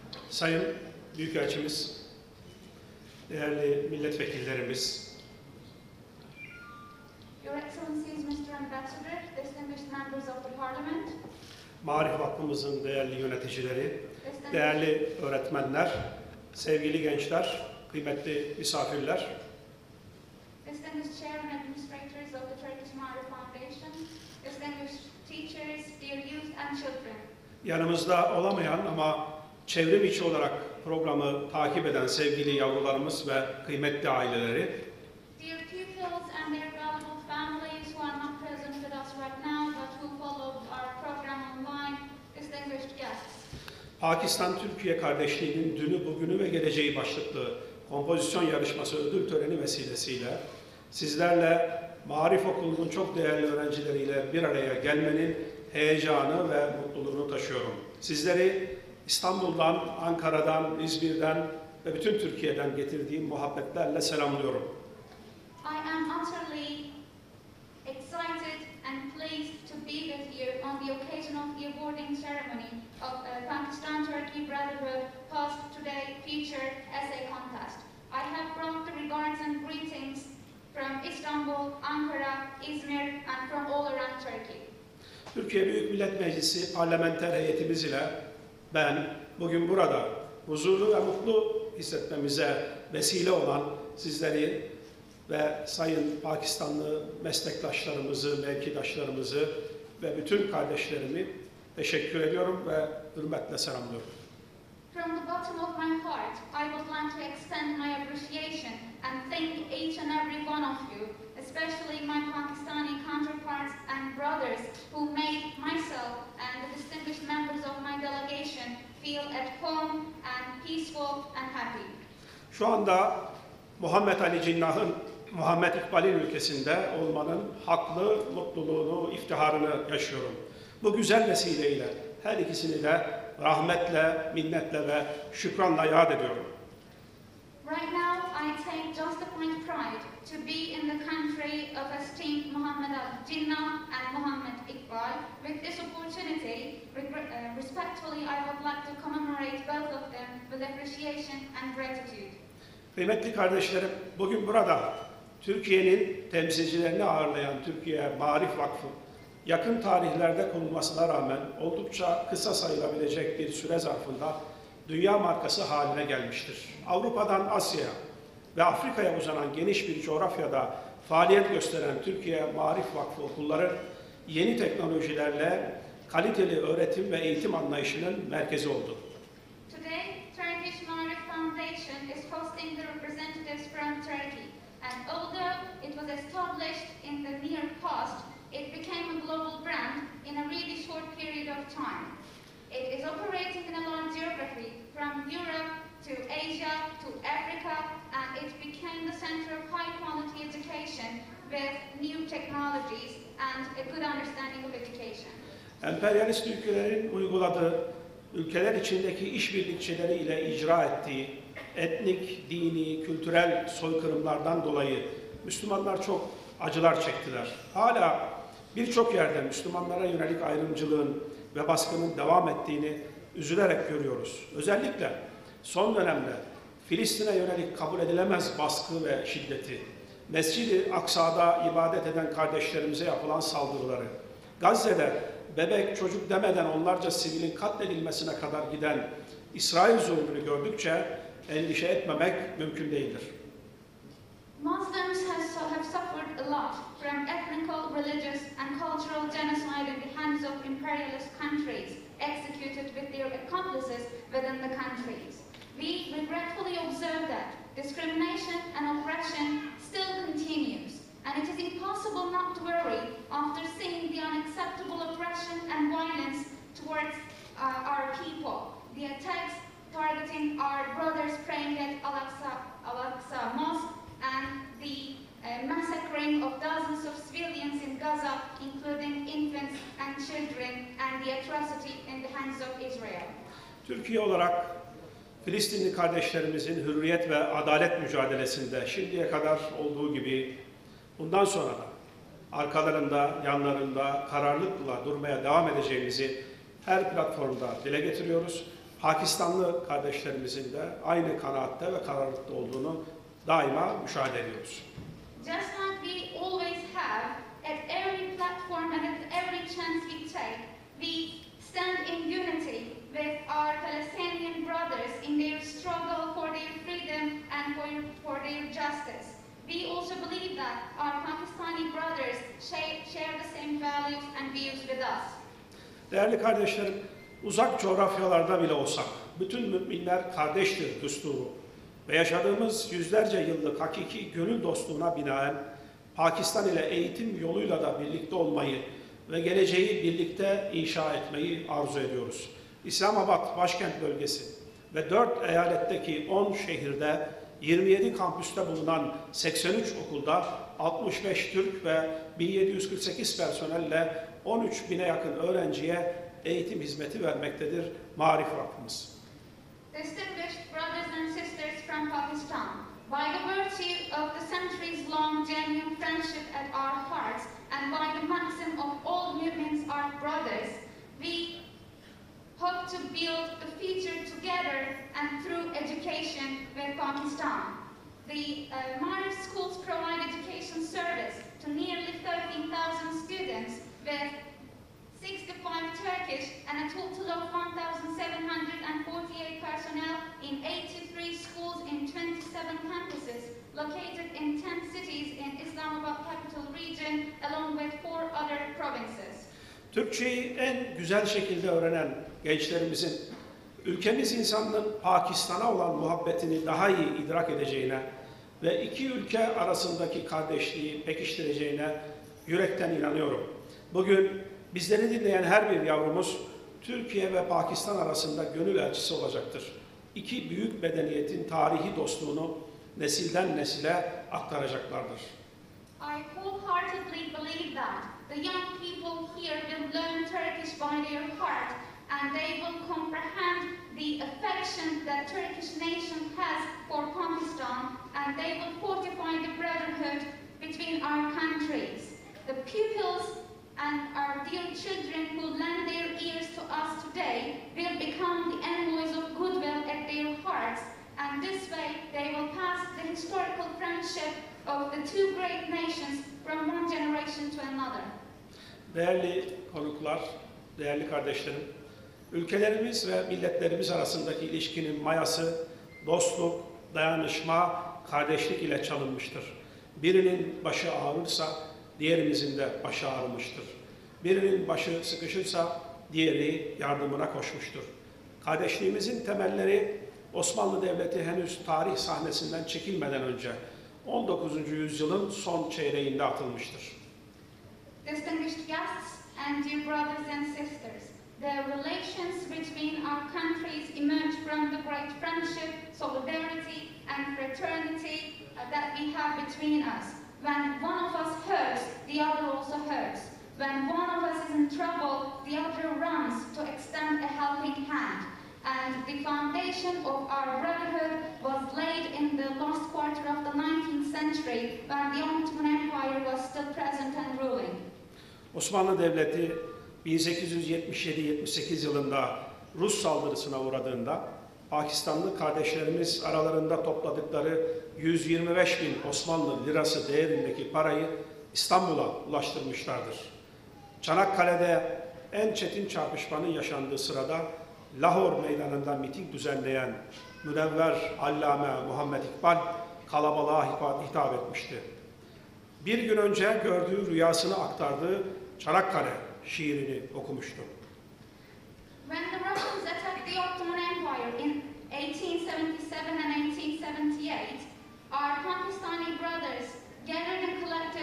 Sayın Büyükelçimiz, değerli milletvekillerimiz, Your Excellencies, Mr. Ambassador, distinguished members of the Parliament, Maarif Vakfımızın değerli yöneticileri, değerli öğretmenler, sevgili gençler, kıymetli misafirler, distinguished chair and administrators of the Turkish Maarif Foundation, distinguished teachers, dear youth and children. yanımızda olamayan ama çevrim içi olarak programı takip eden sevgili yavrularımız ve kıymetli aileleri, Dear pupils and their valuable families who are not present with us right now but who follow our program online, distinguished guests. Pakistan-Türkiye kardeşliğinin dünü, bugünü ve geleceği başlıklı kompozisyon yarışması ödül töreni vesilesiyle sizlerle Maarif Okulu'nun çok değerli öğrencileriyle bir araya gelmenin heyecanı ve mutluluğunu taşıyorum. Sizleri İstanbul'dan, Ankara'dan, İzmir'den ve bütün Türkiye'den getirdiğim muhabbetlerle selamlıyorum. I am utterly excited and pleased to be with you on the occasion of the awarding ceremony of Pakistan-Turkey Brotherhood Past, Today, Future Essay Contest. I have brought the regards and greetings from Istanbul, Ankara, Izmir and from all around Turkey. Türkiye Büyük Millet Meclisi parlamenter heyetimiz ile ben bugün burada huzurlu ve mutlu hissetmemize vesile olan sizleri ve sayın Pakistanlı meslektaşlarımızı, mevkidaşlarımızı ve bütün kardeşlerimi teşekkür ediyorum ve hürmetle selamlıyorum. From the bottom of my heart, I would like to extend my appreciation and thank each and every one of you, especially my Pakistani counterparts and brothers who made myself and the distinguished members of my delegation feel at home and peaceful and happy. Şu anda Muhammed Ali Cinnah'ın Muhammed İkbal'in ülkesinde olmanın haklı mutluluğunu, iftiharını yaşıyorum. Bu güzel vesileyle her ikisini de rahmetle, minnetle ve şükranla yad ediyorum. Right now, I take justified pride to be in the country of esteemed Muhammad Ali Jinnah and Muhammad Iqbal. With this opportunity, respectfully, I would like to commemorate both of them with appreciation and gratitude. Kıymetli kardeşlerim, bugün burada Türkiye'nin temsilcilerini ağırlayan Türkiye Maarif Vakfı, yakın tarihlerde kurulmasına rağmen oldukça kısa sayılabilecek bir süre zarfında dünya markası haline gelmiştir. Avrupa'dan Asya'ya ve Afrika'ya uzanan geniş bir coğrafyada faaliyet gösteren Türkiye Maarif Vakfı okulları yeni teknolojilerle kaliteli öğretim ve eğitim anlayışının merkezi oldu. Today, Turkish Maarif Foundation is hosting the representatives from Turkey, and although it was established in the near past, it became a global brand in a really short period of time. It is operating in a large geography from Europe to Asia to Africa, and it became the center of high-quality education with new technologies and a good understanding of education. Emperyalist ülkelerin uyguladığı, ülkeler içindeki işbirlikçileri ile icra ettiği etnik, dini, kültürel soykırımlardan dolayı Müslümanlar çok acılar çektiler. Hala birçok yerde Müslümanlara yönelik ayrımcılığın ve baskının devam ettiğini üzülerek görüyoruz. Özellikle son dönemde Filistin'e yönelik kabul edilemez baskı ve şiddeti, Mescid-i Aksa'da ibadet eden kardeşlerimize yapılan saldırıları, Gazze'de bebek, çocuk demeden onlarca sivilin katledilmesine kadar giden İsrail zulmünü gördükçe endişe etmemek mümkün değildir. Muslims have suffered a lot from ethnical, religious and cultural genocide in the hands of imperialist countries executed with their accomplices within the countries. We regretfully observe that discrimination and oppression still continues, and it is impossible not to worry after seeing the unacceptable oppression and violence towards our people. The attacks targeting our brothers praying at Al-Aqsa Mosque and the massacring of dozens of civilians in Gaza, including infants and children, and the atrocity in the hands of Israel. Türkiye olarak Filistinli kardeşlerimizin hürriyet ve adalet mücadelesinde şimdiye kadar olduğu gibi bundan sonra da arkalarında, yanlarında kararlılıkla durmaya devam edeceğimizi her platformda dile getiriyoruz Pakistanlı kardeşlerimizin de aynı kanaatte ve kararlılıkta olduğunu daima müşahede ediyoruz. Just like we always have, at every platform and at every chance we take, we stand in unity with our Palestinian brothers in their struggle for their freedom and for their justice. We also believe that our Pakistani brothers share the same values and views with us. Değerli kardeşlerim, uzak coğrafyalarda bile olsak, bütün müminler kardeştir düsturu ve yaşadığımız yüzlerce yıllık hakiki gönül dostluğuna binaen Pakistan ile eğitim yoluyla da birlikte olmayı ve geleceği birlikte inşa etmeyi arzu ediyoruz. İslamabad başkent bölgesi ve 4 eyaletteki 10 şehirde 27 kampüste bulunan 83 okulda 65 Türk ve 1748 personelle 13 bine yakın öğrenciye eğitim hizmeti vermektedir Maarif Vakfımız. Distinguished brothers and sisters from Pakistan, by the virtue of the centuries-long genuine friendship at our hearts and by the maxim of all movements are brothers, we hope to build the future together and through education with Pakistan. The Maarif schools provide education service to nearly 13,000 students with 65 Turkish and a total of 1,748 personnel in 83 schools in 27 campuses located in 10 cities in Islamabad capital region along with 4 other provinces. Türkçeyi en güzel şekilde öğrenen gençlerimizin ülkemiz insanının Pakistan'a olan muhabbetini daha iyi idrak edeceğine ve iki ülke arasındaki kardeşliği pekiştireceğine yürekten inanıyorum. Bugün bizleri dinleyen her bir yavrumuz Türkiye ve Pakistan arasında gönül elçisi olacaktır. İki büyük medeniyetin tarihi dostluğunu nesilden nesile aktaracaklardır. I wholeheartedly believe that the young people here will learn Turkish by their heart and they will comprehend the affection that Turkish nation has for Pakistan and they will fortify the brotherhood between our countries. The pupils and our dear children who lend their ears to us today will become the envoys of goodwill at their hearts, and this way they will pass the historical friendship of the two great nations from one generation to another. Değerli konuklar, değerli kardeşlerim, ülkelerimiz ve milletlerimiz arasındaki ilişkinin mayası dostluk, dayanışma, kardeşlik ile çalınmıştır. Birinin başı ağrırsa diğerimizin de başı ağrımıştır. Birinin başı sıkışırsa diğeri yardımına koşmuştur. Kardeşliğimizin temelleri Osmanlı Devleti henüz tarih sahnesinden çekilmeden önce 19. yüzyılın son çeyreğinde atılmıştır. Distinguished guests and dear brothers and sisters, the relations between our countries emerge from the great friendship, solidarity and fraternity that we have between us. When one of us hurts, the other also hurts. When one of us is in trouble, the other runs to extend a helping hand. And the foundation of our brotherhood was laid in the last quarter of the 19th century when the Ottoman Empire was still present and ruling. Osmanlı Devleti 1877-78 yılında Rus saldırısına uğradığında Pakistanlı kardeşlerimiz aralarında topladıkları 125 bin Osmanlı lirası değerindeki parayı İstanbul'a ulaştırmışlardır. Çanakkale'de en çetin çarpışmanın yaşandığı sırada Lahor meydanında miting düzenleyen Münevver Allame Muhammed İkbal kalabalığa hitap etmişti. Bir gün önce gördüğü rüyasını aktardığı Çanakkale şiirini okumuştu. When the Russians attacked the Ottoman Empire in 1877 and 1878, our Pakistani brothers gathered and collected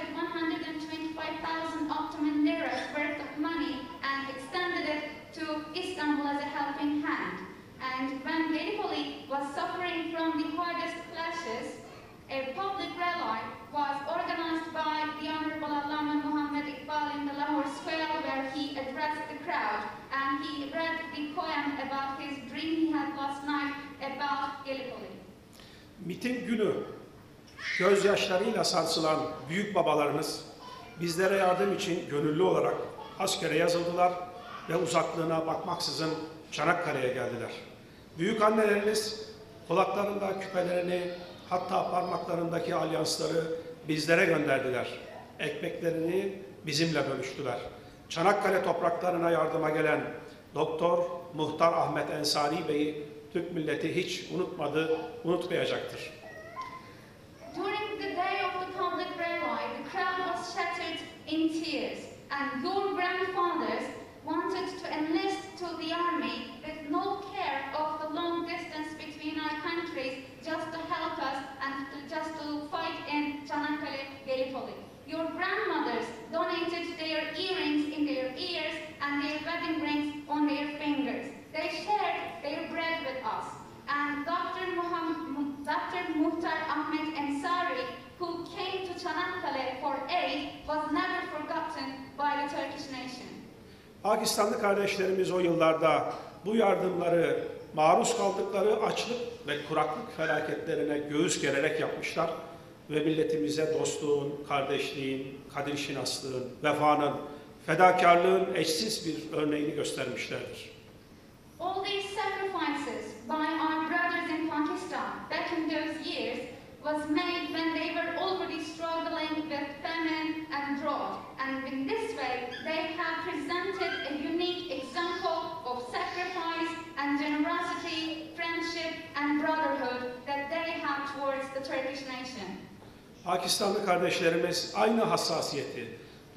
125,000 Ottoman liras worth of money and extended it to Istanbul as a helping hand. And when Gallipoli was suffering from the hardest clashes, a public rally was organized by the Honorable Allama Muhammad Iqbal in the Lahore Square where he addressed the crowd and he read the poem about his dream he had last night about Gallipoli. Miting günü gözyaşlarıyla sarsılan büyük babalarınız bizlere yardım için gönüllü olarak askere yazıldılar ve uzaklığına bakmaksızın Çanakkale'ye geldiler. Büyük annelerimiz kulaklarında küpelerini, hatta parmaklarındaki alyansları bizlere gönderdiler. Ekmeklerini bizimle bölüştüler. Çanakkale topraklarına yardıma gelen Doktor Muhtar Ahmet Ensari Bey'i Türk milleti hiç unutmadı, unutmayacaktır. During the day of the public rally, the crowd was shattered in tears, and your grandfathers wanted to enlist to the army with no care of the long distance between our countries, just to help us and just to fight in Çanakkale, Gallipoli. Your grandmothers donated their earrings in their ears and their wedding rings on their fingers. They shared their bread with us. And Dr. Muhtar Ahmet Ensari, who came to Çanakkale for aid, was never forgotten by the Turkish nation. Pakistanlı kardeşlerimiz o yıllarda bu yardımları maruz kaldıkları açlık ve kuraklık felaketlerine göğüs gererek yapmışlar ve milletimize dostluğun, kardeşliğin, kadir-şinaslığın, vefanın, fedakarlığın eşsiz bir örneğini göstermişlerdir. All these sacrifices by our brothers in Pakistan back in those years was made when they were already struggling with famine and drought. And in this way, they have presented a unique example of sacrifice and generosity, friendship and brotherhood that they have towards the Turkish nation. Pakistanlı kardeşlerimiz aynı hassasiyeti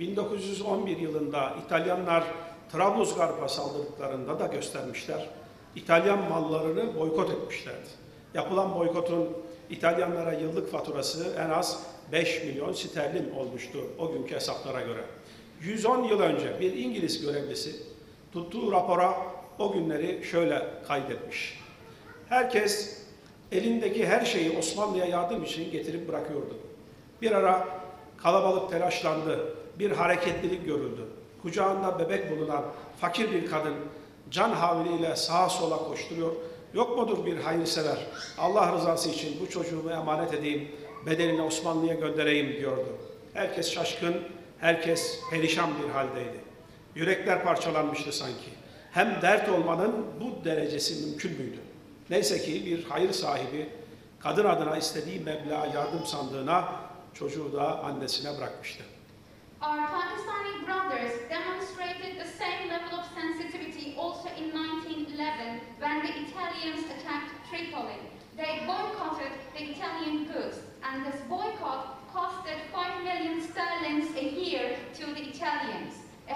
1911 yılında İtalyanlar Trablusgarp'a saldırdıklarında da göstermişler. İtalyan mallarını boykot etmişlerdi. Yapılan boykotun İtalyanlara yıllık faturası en az 5 milyon sterlin olmuştu o günkü hesaplara göre. 110 yıl önce bir İngiliz görevlisi tuttuğu rapora o günleri şöyle kaydetmiş. Herkes elindeki her şeyi Osmanlı'ya yardım için getirip bırakıyordu. Bir ara kalabalık telaşlandı, bir hareketlilik görüldü. Kucağında bebek bulunan fakir bir kadın can havliyle sağa sola koşturuyor. Yok mudur bir hayırsever? Allah rızası için bu çocuğumu emanet edeyim, bedelini Osmanlı'ya göndereyim diyordu. Herkes şaşkın, herkes perişan bir haldeydi. Yürekler parçalanmıştı sanki. Hem dert olmanın bu derecesi mümkün müydü? Neyse ki bir hayır sahibi kadın adına istediği meblağı yardım sandığına, çocuğu da annesine bırakmıştı. Our Pakistani brothers demonstrated the same level of sensitivity also in 1911 when the Italians attacked Tripoli. They boycotted the Italian goods, and this boycott costed 5 million sterling a year to the Italians.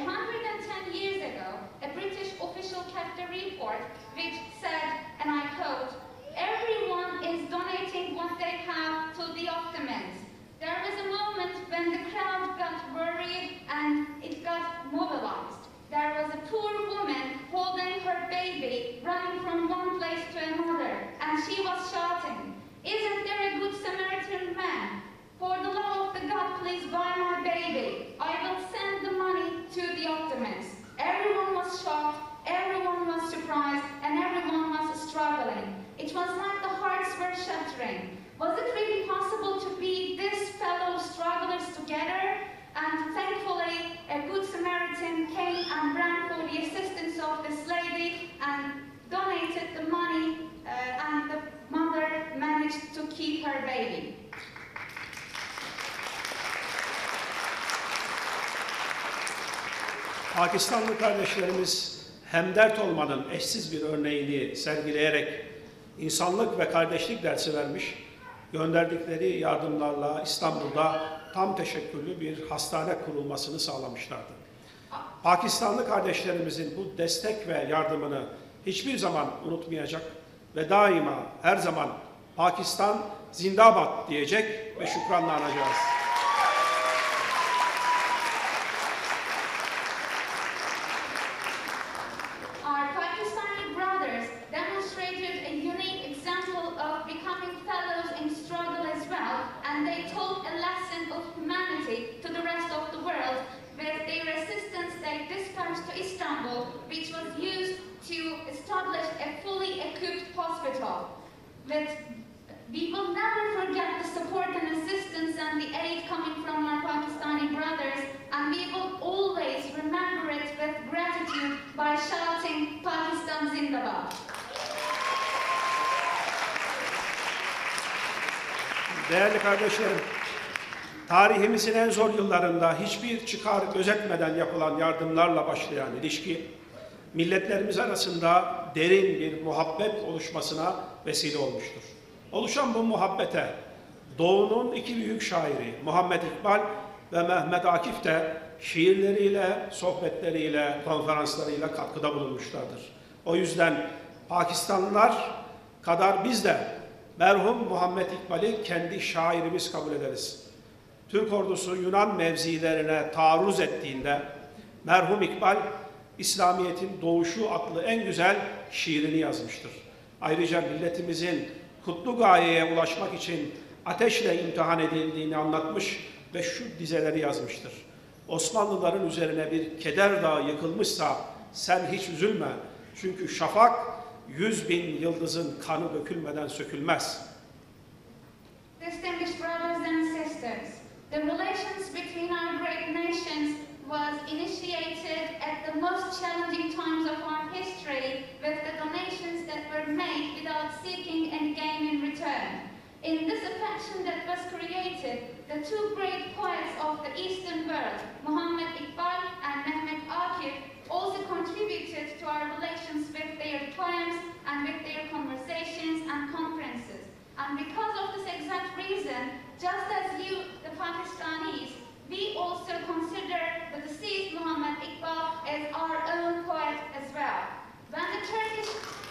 110 years ago, a British official kept a report which said, and I quote, "Everyone is donating what they have to the Ottomans. There was a moment when the crowd got worried and it got mobilized. There was a poor woman holding her baby, running from one place to another, and she was shouting, 'Isn't there a good Samaritan man? For the love of the God, please buy my baby. I will send the money to the Ottomans.' Everyone was shocked, everyone was surprised, and everyone was struggling. It was like the hearts were shattering. Was it really possible to be this fellow strugglers together? And thankfully, a good Samaritan came and ran for the assistance of this lady and donated the money, and the mother managed to keep her baby." Pakistanlı kardeşlerimiz hem dert olmanın eşsiz bir örneğini sergileyerek insanlık ve kardeşlik dersi vermiş, gönderdikleri yardımlarla İstanbul'da tam teşekküllü bir hastane kurulmasını sağlamışlardı. Pakistanlı kardeşlerimizin bu destek ve yardımını hiçbir zaman unutmayacak ve daima her zaman Pakistan zindabat diyecek ve şükranla anacağız. Our Pakistani brothers demonstrated a unique example of becoming fellows in struggle as well, and they taught a lesson of humanity to the rest of the world with their assistance they dispatched to Istanbul, which was used to establish a fully equipped hospital. We will never forget the support and assistance and the aid coming from our Pakistani brothers, and we will always remember it with gratitude by shouting, "Pakistan Zindabad." Değerli kardeşlerim, tarihimizin en zor yıllarında hiçbir çıkar gözetmeden yapılan yardımlarla başlayan ilişki, milletlerimiz arasında derin bir muhabbet oluşmasına vesile olmuştur. Oluşan bu muhabbete Doğu'nun iki büyük şairi Muhammed İkbal ve Mehmet Akif de şiirleriyle, sohbetleriyle, konferanslarıyla katkıda bulunmuşlardır. O yüzden Pakistanlılar kadar biz de merhum Muhammed İkbal'i kendi şairimiz kabul ederiz. Türk ordusu Yunan mevzilerine taarruz ettiğinde merhum İkbal, İslamiyet'in doğuşu adlı en güzel şiirini yazmıştır. Ayrıca milletimizin kutlu gayeye ulaşmak için ateşle imtihan edildiğini anlatmış ve şu dizeleri yazmıştır. Osmanlıların üzerine bir keder dağı yıkılmışsa sen hiç üzülme. Çünkü şafak 100.000 yıldızın kanı dökülmeden sökülmez. Distinguished brothers and sisters, the relations between our great nations was initiated at the most challenging times of our history with the donations that were made without seeking any gain in return. In this affection that was created, the two great poets of the Eastern world, Muhammad Iqbal and Mehmet Akif, also contributed to our relations with their poems and with their conversations and conferences. And because of this exact reason, just as you, the Pakistanis, we also consider the deceased Muhammad Iqbal as our own poet as well. When the Turkish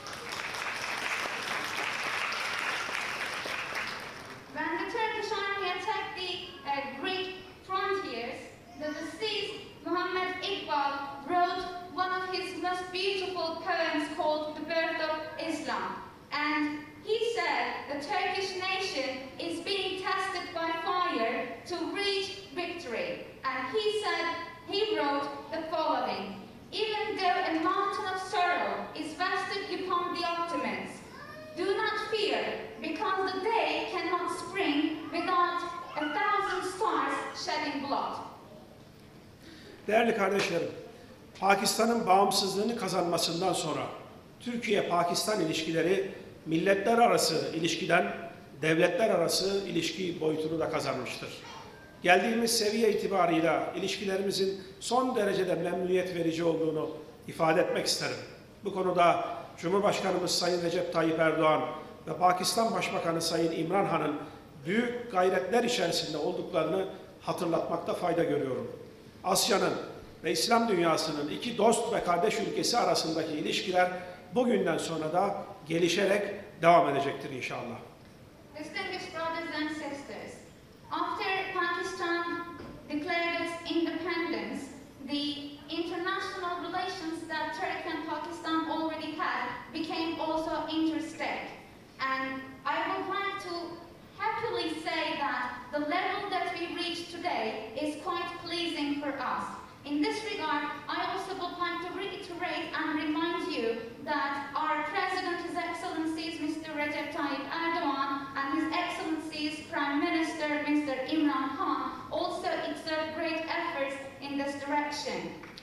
army attacked the Greek frontiers, the deceased Muhammad Iqbal wrote one of his most beautiful poems called The Birth of Islam. And he said the Turkish nation is being tested by fire to reach victory. And he wrote the following: even though a mountain of sorrow is vested upon the Ottomans, do not fear, because the day cannot spring without 1,000 stars shedding blood. Değerli kardeşlerim, Pakistan'ın bağımsızlığını kazanmasından sonra Türkiye-Pakistan ilişkileri milletler arası ilişkiden devletler arası ilişki boyutunu da kazanmıştır. Geldiğimiz seviye itibarıyla ilişkilerimizin son derecede memnuniyet verici olduğunu ifade etmek isterim. Bu konuda Cumhurbaşkanımız Sayın Recep Tayyip Erdoğan ve Pakistan Başbakanı Sayın İmran Han'ın büyük gayretler içerisinde olduklarını hatırlatmakta fayda görüyorum. Asya'nın ve İslam dünyasının iki dost ve kardeş ülkesi arasındaki ilişkiler bugünden sonra da gelişerek devam edecektir inşallah. Distinguished brothers and sisters, after Pakistan declared its independence, the international relations that Turkey and Pakistan already had became also interstate. And I would like to happily say that the level that we reach today is quite pleasing for us. In this regard, I also would like to reiterate and remind you that our President, His Excellencies Mr. Recep Tayyip Erdoğan and His Excellencies Prime Minister Mr. Imran Khan also exert great efforts in this direction.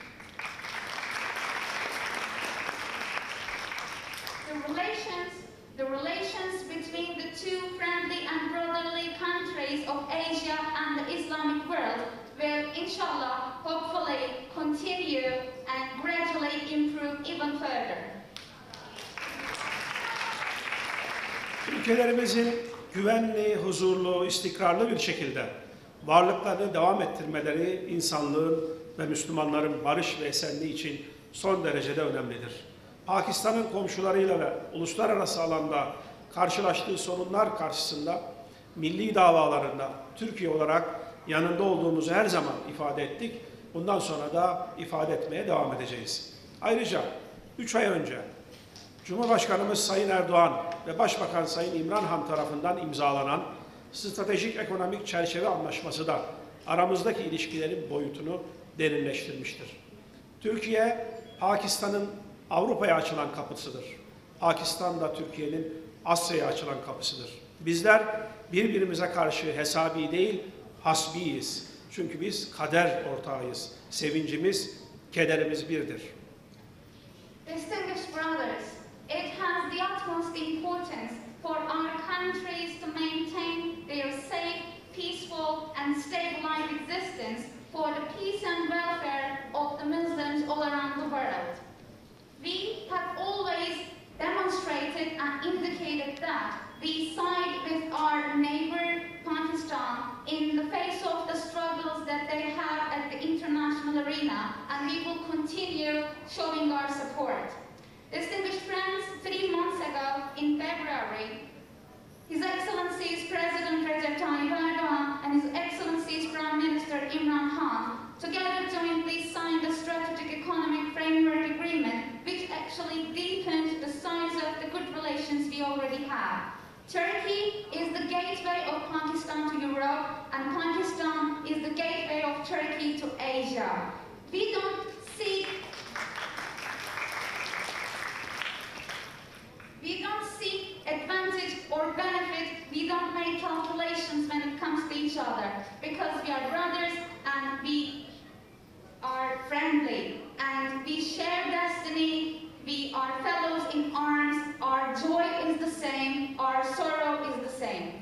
The relations between the two friendly and brotherly countries of Asia and the Islamic world will, inshallah, hopefully continue and gradually improve even further. Ülkelerimizin güvenli, huzurlu, istikrarlı bir şekilde varlıklarını devam ettirmeleri insanlığın ve Müslümanların barış ve esenliği için son derecede önemlidir. Pakistan'ın komşularıyla ve uluslararası alanda karşılaştığı sorunlar karşısında milli davalarında Türkiye olarak yanında olduğumuzu her zaman ifade ettik. Bundan sonra da ifade etmeye devam edeceğiz. Ayrıca 3 ay önce Cumhurbaşkanımız Sayın Erdoğan ve Başbakan Sayın İmran Han tarafından imzalanan Stratejik Ekonomik Çerçeve Anlaşması da aramızdaki ilişkilerin boyutunu derinleştirmiştir. Türkiye, Pakistan'ın Avrupa'ya açılan kapısıdır. Pakistan da Türkiye'nin Asya'ya açılan kapısıdır. Bizler birbirimize karşı hesabi değil, hasbiyiz. Çünkü biz kader ortağıyız. Sevincimiz, kederimiz birdir. Distinguished brothers, it has the utmost importance for our countries to maintain their peace and welfare of the Muslims all around the world. We have always demonstrated and indicated that we side with our neighbor Pakistan in the face of the struggles that they have at the international arena, and we will continue showing our support. Distinguished friends, 3 months ago in February, His Excellency's President Recep Tayyip Erdogan and His Excellency's Prime Minister Imran Khan together jointly signed a strategic economic framework agreement which actually deepened the size of the good relations we already have. Turkey is the gateway of Pakistan to Europe, and Pakistan is the gateway of Turkey to Asia. We don't seek advantage or benefit. We don't make calculations when it comes to each other, because we are brothers and we are friendly and we share destiny. We are fellows in arms. Our joy is the same. Our sorrow is the same.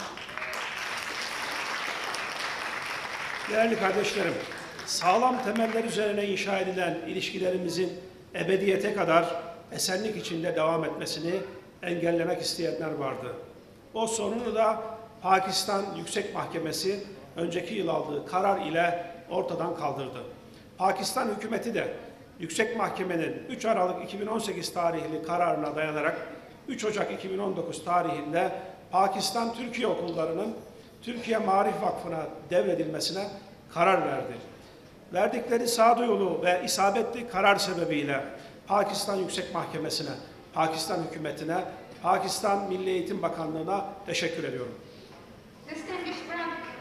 Değerli kardeşlerim, sağlam temeller üzerine inşa edilen ilişkilerimizin ebediyete kadar esenlik içinde devam etmesini engellemek isteyenler vardı. O sorunu da Pakistan Yüksek Mahkemesi önceki yıl aldığı karar ile ortadan kaldırdı. Pakistan hükümeti de Yüksek Mahkemenin 3 Aralık 2018 tarihli kararına dayanarak 3 Ocak 2019 tarihinde Pakistan Türkiye okullarının Türkiye Maarif Vakfı'na devredilmesine karar verdi. Verdikleri sağduyulu ve isabetli karar sebebiyle Pakistan Yüksek Mahkemesi'ne, Pakistan hükümetine, Pakistan Milli Eğitim Bakanlığı'na teşekkür ediyorum. Distinguished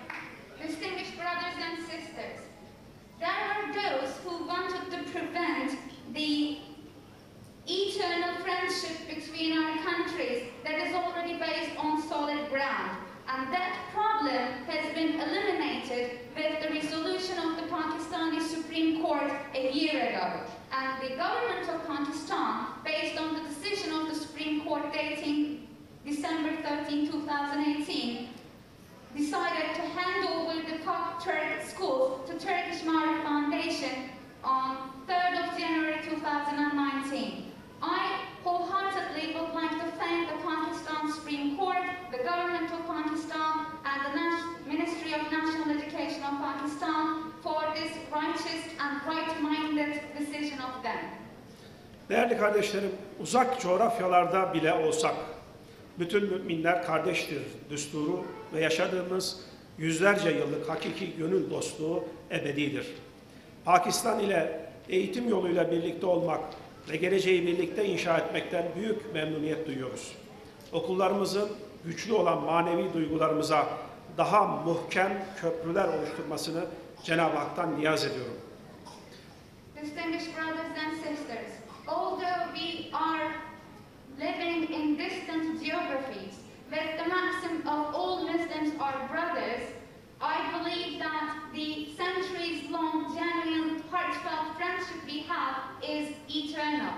brothers and sisters, there are those who wanted to prevent the eternal friendship between our countries that is already based on solid ground. And that problem has been eliminated with the resolution of the Pakistani Supreme Court a year ago. And the government of Pakistan, based on the decision of the Supreme Court dating December 13, 2018, decided to hand over the top Turk schools to Turkish Maarif Foundation on 3rd of January 2019. I wholeheartedly would like to thank the Pakistan Supreme Court, the government of Pakistan, and the Ministry of National Education of Pakistan for this righteous and right-minded decision of them. Değerli kardeşlerim, uzak coğrafyalarda bile olsak, bütün müminler kardeştir düsturu ve yaşadığımız yüzlerce yıllık hakiki gönül dostluğu ebedidir. Pakistan ile eğitim yoluyla birlikte olmak ve geleceği birlikte inşa etmekten büyük memnuniyet duyuyoruz. Okullarımızın güçlü olan manevi duygularımıza daha muhkem köprüler oluşturmasını Cenab-ı Hak'tan niyaz ediyorum. Distinguished brothers and sisters, although we are living in distant geographies, with the maxim of all Muslims are brothers, I believe that the centuries-long, genuine, heartfelt friendship we have is eternal.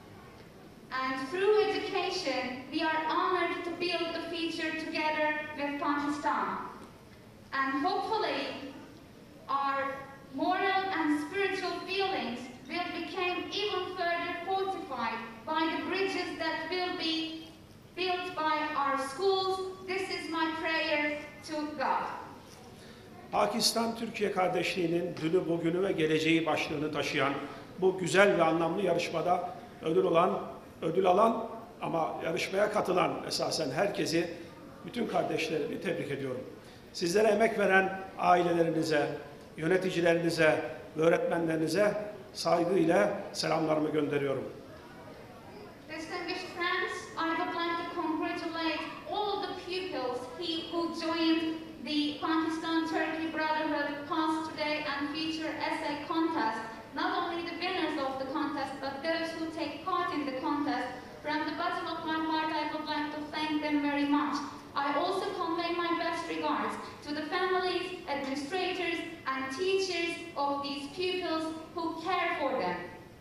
And through education, we are honored to build the future together with Pakistan. And hopefully, our moral and spiritual feelings will become even further fortified by the bridges that will be built by our schools. This is my prayer to God. Pakistan-Türkiye kardeşliğinin dünü, bugünü ve geleceği başlığını taşıyan bu güzel ve anlamlı yarışmada ödül alan ama yarışmaya katılan esasen herkesi, bütün kardeşlerimi tebrik ediyorum. Sizlere emek veren ailelerinize, yöneticilerinize ve öğretmenlerinize saygıyla selamlarımı gönderiyorum. Distinguished friends, I would like to congratulate all the pupils who joined the Pakistan-Turkey Brotherhood Past Today and Future Essay Contest. Not only the winners of the contest, but those who take part in the contest. From the bottom of my heart, I would like to thank them very much. I also convey my best regards to the families, administrators, and teachers of these pupils who care for them.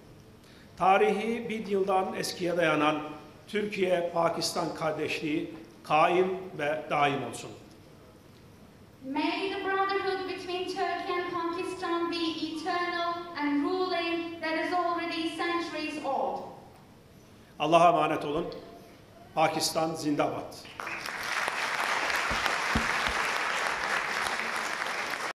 Tarihi 1000 yıldan eskiye dayanan Türkiye-Pakistan kardeşliği kaim ve daim olsun. May the brotherhood between Turkey and Pakistan be eternal. eternal and ruling that is already centuries old. Allah'a emanet olun. Pakistan zindabat.